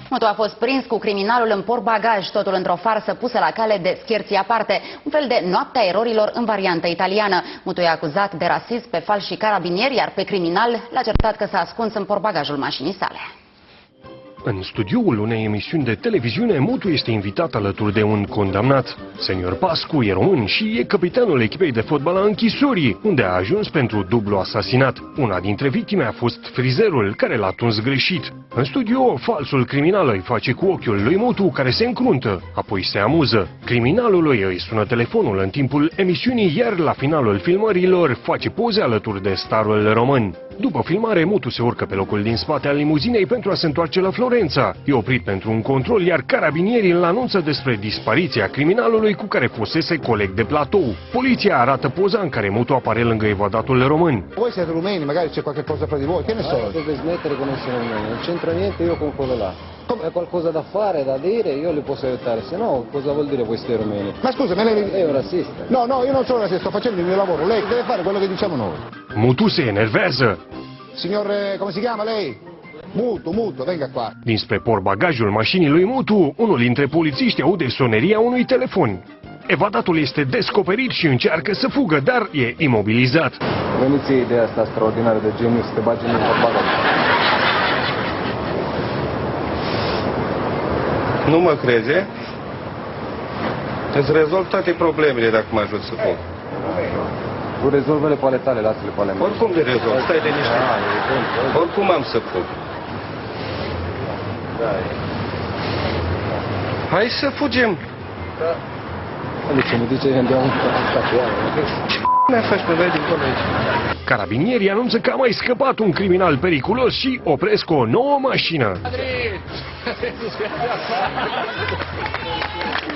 Motu a fost prins cu criminalul în portbagaj, totul într-o farsă pusă la cale de scherții aparte, un fel de noaptea erorilor în variantă italiană. Motu e acuzat de rasism pe falși carabinieri, iar pe criminal l-a certat că s-a ascuns în portbagajul mașinii sale. În studioul unei emisiuni de televiziune, Motu este invitat alături de un condamnat. Senior Pascu e român și e capitanul echipei de fotbal a închisorii, unde a ajuns pentru dublu asasinat. Una dintre victime a fost frizerul, care l-a tuns greșit. În studio, falsul criminal îi face cu ochiul lui Motu, care se încruntă, apoi se amuză. Criminalului îi sună telefonul în timpul emisiunii, iar la finalul filmărilor face poze alături de starul român. După filmare, Motu se urcă pe locul din spate al limuzinei pentru a se întoarce la Florența. E oprit pentru un control, iar carabinierii îl anunță despre dispariția criminalului cu care fusese coleg de platou. Poliția arată poza în care Motu apare lângă evadatul român. Voi siete rumeni, magari c'è qualche cosa fra di voi, che ne so? Deve smettere con essere rumeni, non c'entra niente io con quello là. È qualcosa da fare, da dire, io li posso aiutare, se no cosa vuol dire voi siete rumeni? Ma scusa, me lei... È un razzista. No, io non sono razzista, sto facendo il mio lavoro, lei deve fare quello che diciamo noi. Motu se enervează. Signor, come si chiama lei? Mutu, venga qua. Dinspre portbagajul mașinii lui Motu, unul dintre polițiști aude soneria unui telefon. Evadatul este descoperit și încearcă să fugă, dar e imobilizat. Veniți ideea asta straordinară de geniu să te bagi în portbagaj. Nu mă crede? Îți rezolv toate problemele dacă mă ajut să fug. Tu rezolvele pe ale tale, lasă-le pe ale mele. Oricum le rezolv, stai de niște. Oricum am să fug. Hai să fugim. Ce mi dice că andiamo a stacchiare. Ne faci pe vedi dincolo aici. Carabinierii anunță că a mai scăpat un criminal periculos și opresc o nouă mașină.